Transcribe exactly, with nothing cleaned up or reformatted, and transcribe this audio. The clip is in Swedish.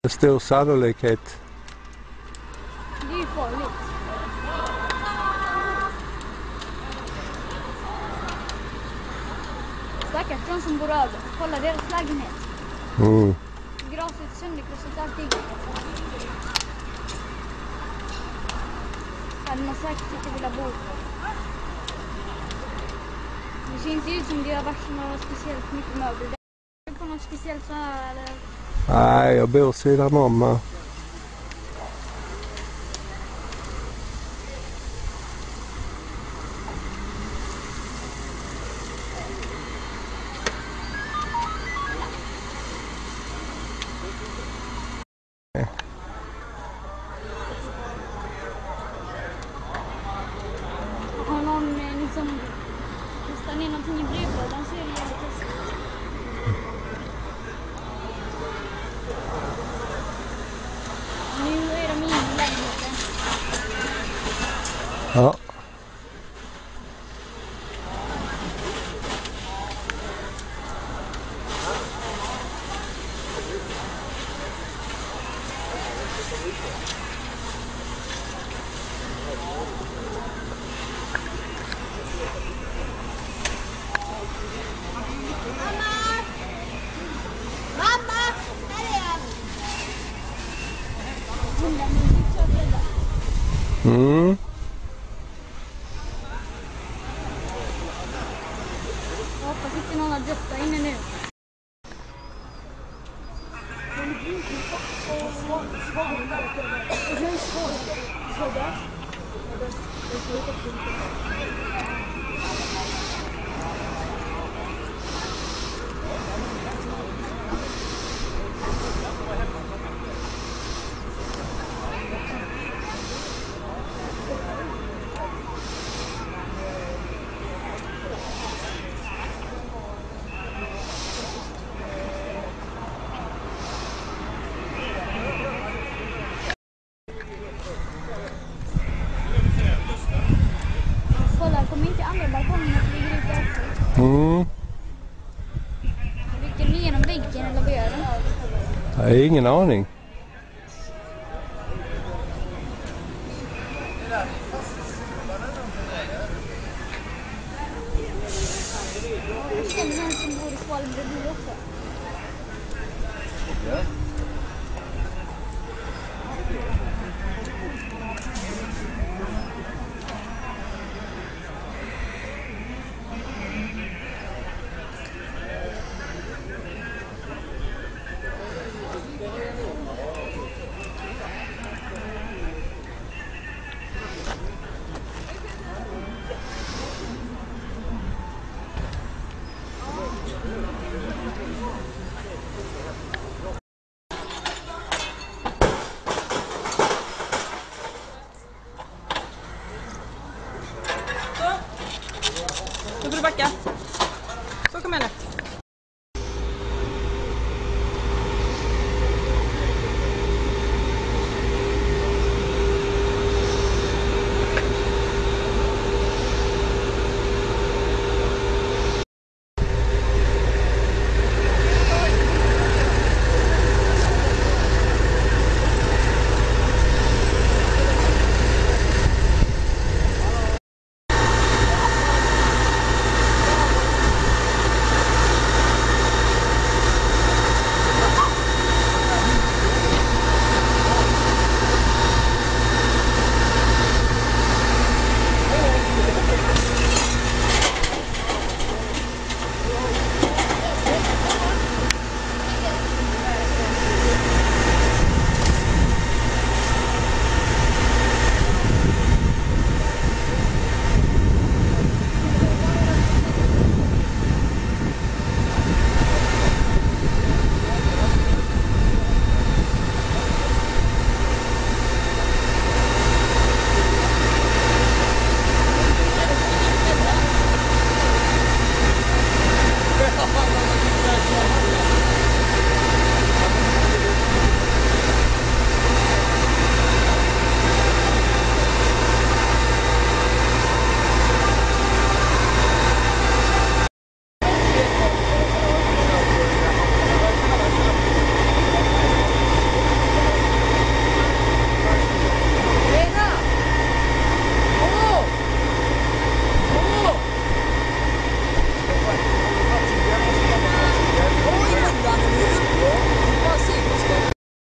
stor sannolikhet. Det är ju farligt. Stackars de som bor över. Kolla deras lägenhet. Mm. Graset sönderkrossat allting. Hade man säkert inte velat bo. Det ser inte ut som det har varit något speciellt mycket möbler. Det är på något speciellt så här eller? Nej, jag bor sidan om här. Har någon eh, liksom kastat ner någonting i brevlådan så är det jävligt läskigt. Nu är de inne i lägenheten. Ja. Mm. Jag hoppas inte någon har dött där inne nu. Kolla, kommer inte andra balkongen att ligga ute efter? Mm. Rycker ni igenom väggen eller vad gör den? Jag har ingen aning. Jag känner någon som bor i Svalbardby också. Så får du backa. Så, kom igen nu.